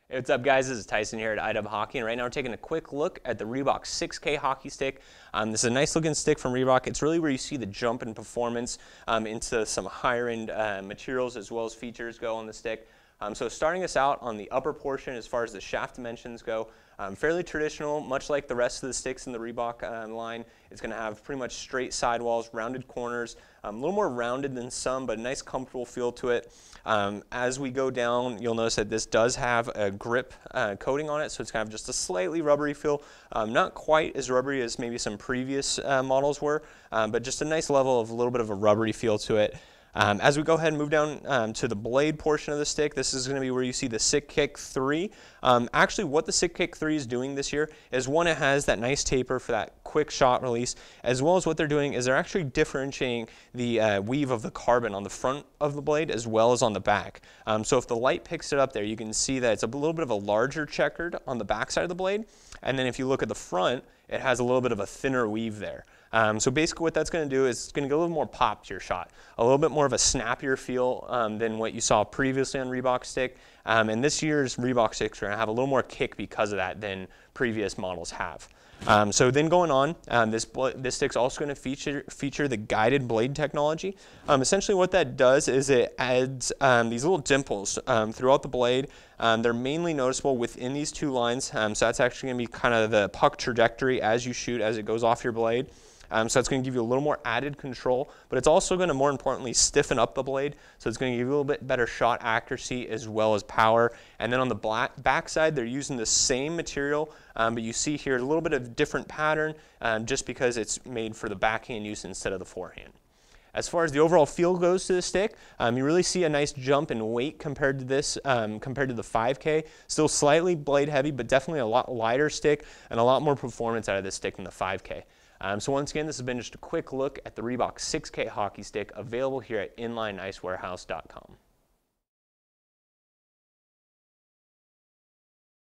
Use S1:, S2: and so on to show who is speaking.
S1: Hey, what's up, guys? This is Tyson here at iDub Hockey, and right now we're taking a quick look at the Reebok 6K hockey stick. This is a nice looking stick from Reebok. It's really where you see the jump in performance into some higher end materials as well as features go on the stick. So starting us out on the upper portion as far as the shaft dimensions go, fairly traditional, much like the rest of the sticks in the Reebok line. It's going to have pretty much straight sidewalls, rounded corners, a little more rounded than some, but a nice comfortable feel to it. As we go down, you'll notice that this does have a grip coating on it, so it's kind of just a slightly rubbery feel. Not quite as rubbery as maybe some previous models were, but just a nice level of a little bit of a rubbery feel to it. As we go ahead and move down to the blade portion of the stick, this is going to be where you see the Sick Kick 3. Actually, what the Sick Kick 3 is doing this year is, one, it has that nice taper for that quick shot release, as well as what they're doing is they're actually differentiating the weave of the carbon on the front of the blade as well as on the back. So if the light picks it up there, you can see that it's a little bit of a larger checkered on the back side of the blade, and then if you look at the front, it has a little bit of a thinner weave there. So basically what that's going to do is it's going to get a little more pop to your shot, a little bit more of a snappier feel than what you saw previously on Reebok stick. And this year's Reebok sticks are going to have a little more kick because of that than previous models have. So then going on, this stick's also going to feature the guided blade technology. Essentially what that does is it adds these little dimples throughout the blade. They're mainly noticeable within these two lines, so that's actually going to be kind of the puck trajectory as you shoot, as it goes off your blade. So it's going to give you a little more added control, but it's also going to, more importantly, stiffen up the blade. So it's going to give you a little bit better shot accuracy as well as power. And then on the back side, they're using the same material, but you see here a little bit of different pattern just because it's made for the backhand use instead of the forehand. As far as the overall feel goes to the stick, you really see a nice jump in weight compared to this, compared to the 5K. Still slightly blade heavy, but definitely a lot lighter stick and a lot more performance out of this stick than the 5K. So once again, this has been just a quick look at the Reebok 6K hockey stick, available here at InlineIceWarehouse.com.